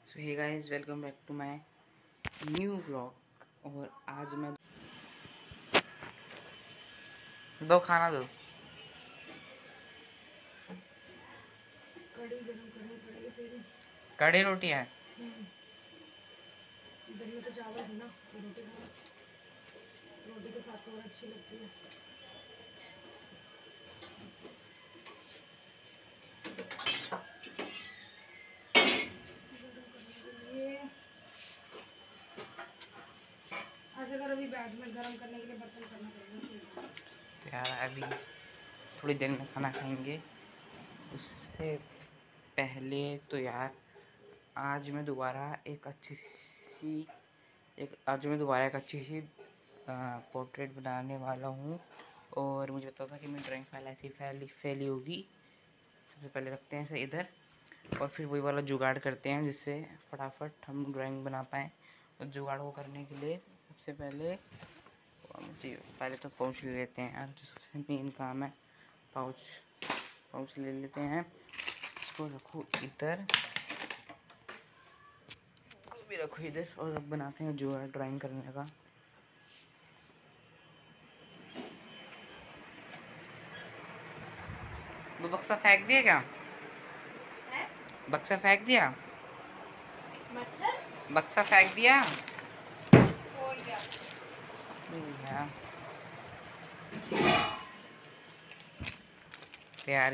So hey guys, welcome back to my new vlog. और आज मैं दो खाना दो कड़ी गरम करनी पड़ेगी तेरी। कड़ी रोटी है। इधर में तो चावल है ना, तो रोटी खाना, रोटी के साथ तो और अच्छी लगती है। गरम करने के लिए ऐसे अगर अभी बैठ में गरम करने के लिए बर्तन करना पड़ेगा। तो यार अभी थोड़ी देर में खाना खाएंगे। उससे पहले तो यार आज मैं दोबारा एक अच्छी सी पोर्ट्रेट बनाने वाला हूँ। और मुझे पता था कि मेरी ड्राइंग फाइल ऐसी फैली होगी। सबसे पहले रखते हैं इसे इधर और फिर वही वाला जुगाड़ करते हैं जिससे फटाफट हम ड्राइंग बना पाएँ। तो जुगाड़ को करने के लिए सबसे पहले तो पाउच ले लेते हैं यार, जो सबसे मेन काम है। पाउच ले लेते हैं, इसको रखो इधर, इसको भी रखो इधर। और अब बनाते हैं जुगाड़ ड्राइंग करने का। वो बक्सा फेंक दिया क्या? बक्सा फेंक दिया? मच्छर बक्सा फेंक दिया? और क्या? तो यार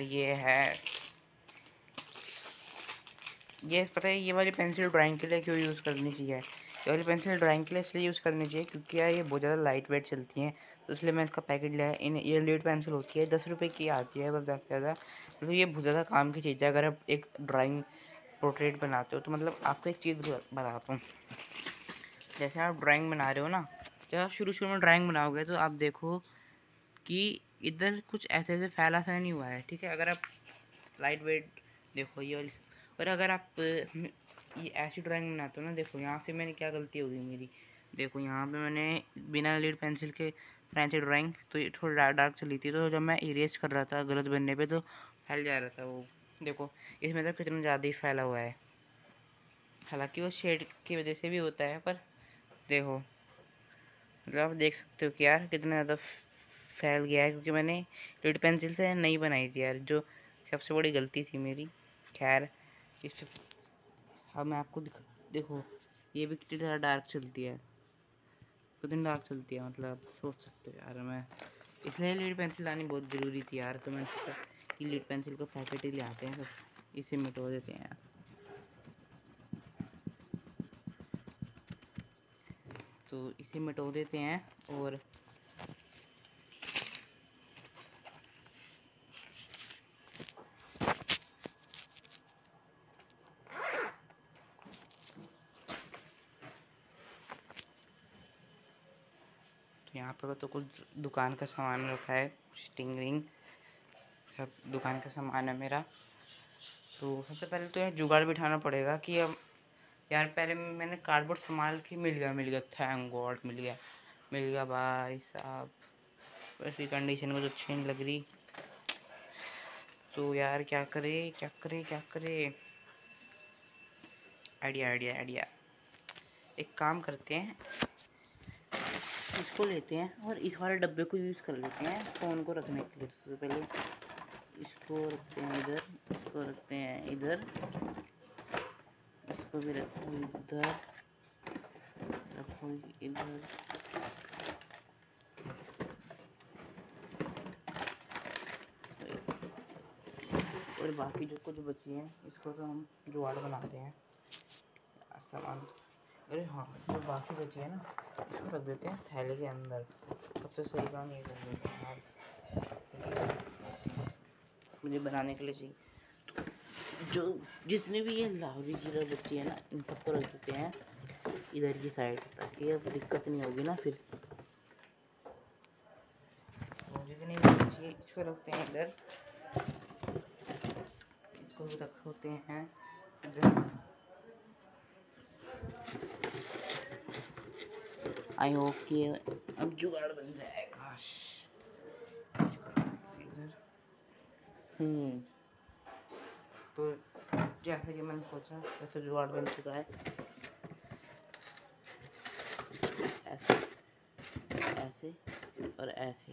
ये पता है, ये वाली पेंसिल ड्राइंग के लिए क्यों यूज़ करनी चाहिए? ये वाली पेंसिल ड्राइंग के लिए इसलिए यूज़ करनी चाहिए क्योंकि यार ये बहुत ज़्यादा लाइट वेट चलती हैं। तो इसलिए मैं इसका पैकेट लिया है। ये लीड पेंसिल होती है, 10 रुपये की आती है बस, ज़्यादा से ज़्यादा। मतलब ये बहुत ज़्यादा काम की चीज़ है। अगर आप एक ड्राइंग पोर्ट्रेट बनाते हो तो मतलब आपको एक चीज़ बताता हूँ। जैसे आप ड्राइंग बना रहे हो ना, जब आप शुरू में ड्राइंग बनाओगे तो आप देखो कि इधर कुछ ऐसे फैला सा नहीं हुआ है, ठीक है। अगर आप लाइट वेट देखो ये वाली। और अगर आप ये ऐसी ड्राइंग बनाते हो ना, देखो यहाँ से मैंने क्या गलती होगी मेरी। देखो यहाँ पे मैंने बिना लीड पेंसिल के फ्रेंच ड्राइंग, तो ये थोड़ी डार्क डार्क चली थी। तो जब मैं इरेज कर रहा था गलत बनने पे तो फैल जा रहा था वो। देखो इसमें तो कितना ज़्यादा ही फैला हुआ है। हालांकि वो शेड की वजह से भी होता है, पर देखो मतलब आप देख सकते हो कि यार कितना ज़्यादा फैल गया है, क्योंकि मैंने लीड पेंसिल से नहीं बनाई थी यार, जो सबसे बड़ी गलती थी मेरी। खैर इस पे अब मैं आपको देखो ये भी कितनी ज़्यादा डार्क चलती है, कितनी डार्क चलती है, मतलब आप सोच सकते हो यार। मैं इसलिए लीड पेंसिल लानी बहुत ज़रूरी थी यार। तो मैंने सोचा कि लीड पेंसिल को पैकेट ही ले आते हैं, तो इसे मिटो देते हैं यार। तो इसे मिटो देते हैं और तो यहाँ पर तो कुछ दुकान का सामान रखा है, स्टिंग रिंग सब दुकान का सामान है मेरा। तो सबसे पहले तो यार जुगाड़ बिठाना पड़ेगा कि अब यार पहले मैंने कार्डबोर्ड संभाल के मिल गया, थैंक गॉड मिल गया भाई साहब। वैसी कंडीशन में तो अच्छी नहीं लग रही। तो यार क्या करे। आइडिया एक काम करते हैं, इसको लेते हैं और इस वाले डब्बे को यूज़ कर लेते हैं फ़ोन को रखने के लिए। सबसे पहले इसको रखते हैं इधर, इसको रखते हैं इधर, इसको भी रखो इधर, रखो इधर। और बाकी जो कुछ बची हैं इसको तो हम जुगाड़ बनाते हैं यार सामान। अरे हाँ, जो बाकी बची है ना इसको रख देते हैं थैले के अंदर। सबसे सही काम ये कर देते हैं यार, मुझे बनाने के लिए चाहिए। तो जो जितनी भी ये लाहौरी चीज़ें बची है ना, इन सबको रख देते हैं इधर की साइड, ताकि अब दिक्कत नहीं होगी ना फिर। तो जितनी भी बची है इसको रखते हैं इधर, इसको भी रखते हैं इधर। आई होप कि अब जुगाड़ बन जाए काश। इधर तो जैसा कि मैंने सोचा वैसे जुगाड़ बन चुका है। ऐसे ऐसे और ऐसे,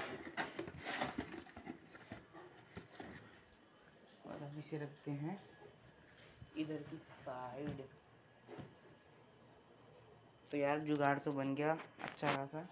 और हम इसे रखते हैं इधर की साइड। तो यार जुगाड़ तो बन गया अच्छा खासा।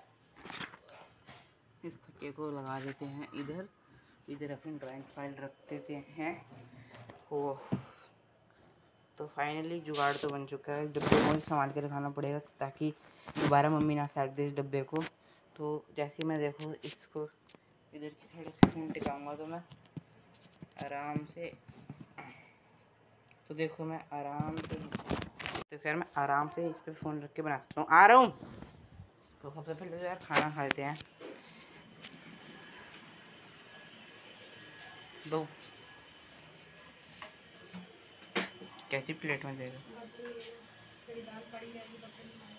इस थक्के को लगा देते हैं इधर, इधर अपनी ड्राइंग फाइल रख देते हैं। हो तो फाइनली जुगाड़ तो बन चुका है। डब्बे को संभाल के रखाना पड़ेगा ताकि दोबारा मम्मी ना फेंक दे इस डब्बे को। तो जैसे मैं देखो इसको इधर की साइड से फ़ोन टिकाऊंगा तो मैं आराम से, तो देखो मैं आराम से, तो खैर मैं आराम से इस पर फ़ोन रख के बना सकता हूँ। आ रहा हूँ। तो सबसे पहले तो यार खाना खा लेते हैं। दो कैसी प्लेट में देगा? तेरी दाल पड़ी रहेगी तब तक खाएंगे।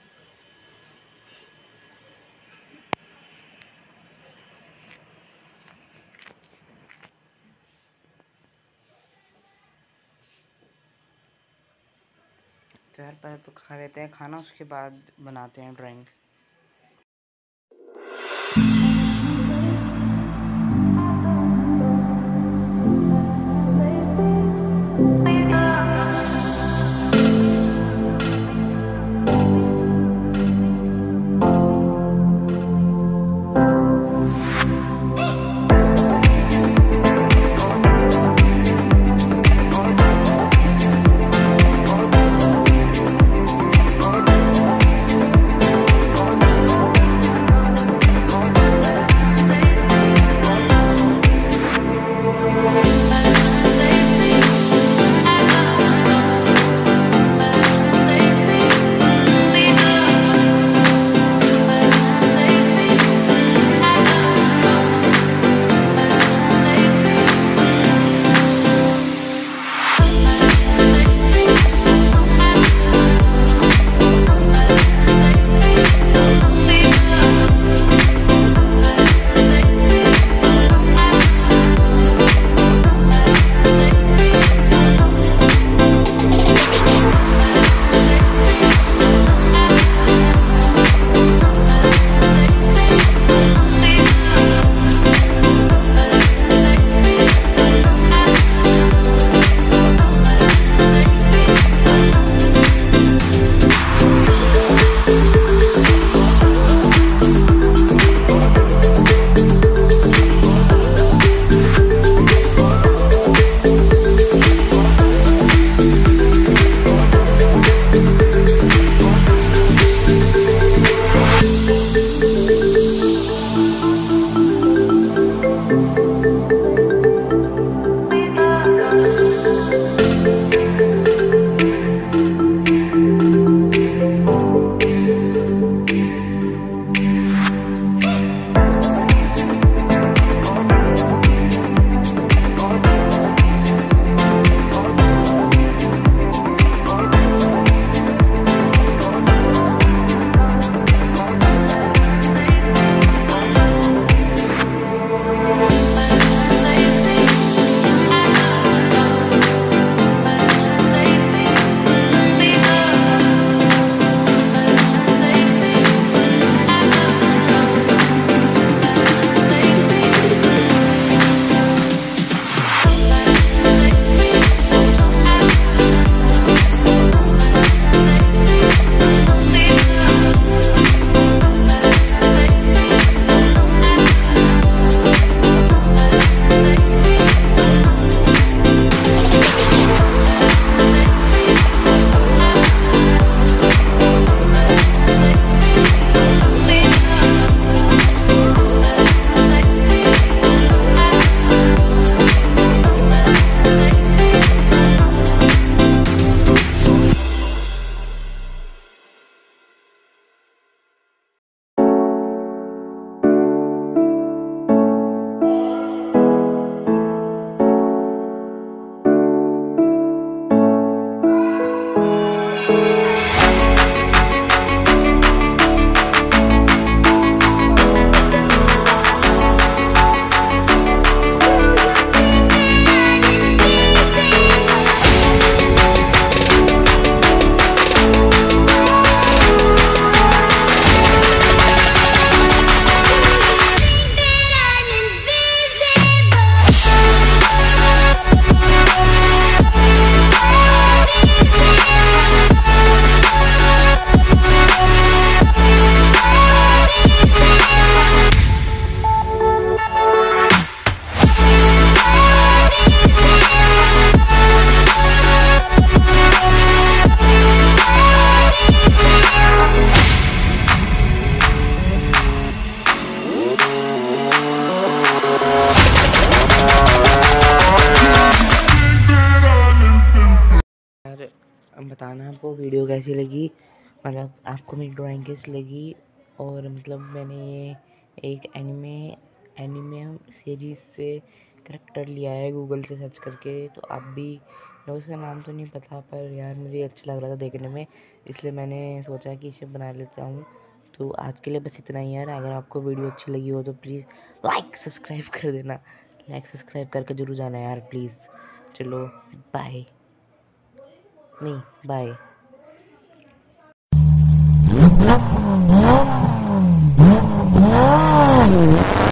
तो यार पहले तो खा लेते हैं खाना, उसके बाद बनाते हैं ड्राइंग। बताना आपको वीडियो कैसी लगी, मतलब आपको मेरी ड्राइंग कैसी लगी। और मतलब मैंने ये एक एनिमे सीरीज़ से करेक्टर लिया है गूगल से सर्च करके, तो आप भी, मैं उसका नाम तो नहीं पता पर यार मुझे अच्छा लग रहा था देखने में, इसलिए मैंने सोचा कि इसे बना लेता हूँ। तो आज के लिए बस इतना ही यार। अगर आपको वीडियो अच्छी लगी हो तो प्लीज़ सब्सक्राइब कर देना, सब्सक्राइब करके जरूर जाना यार प्लीज़। चलो बाय, नहीं बाय।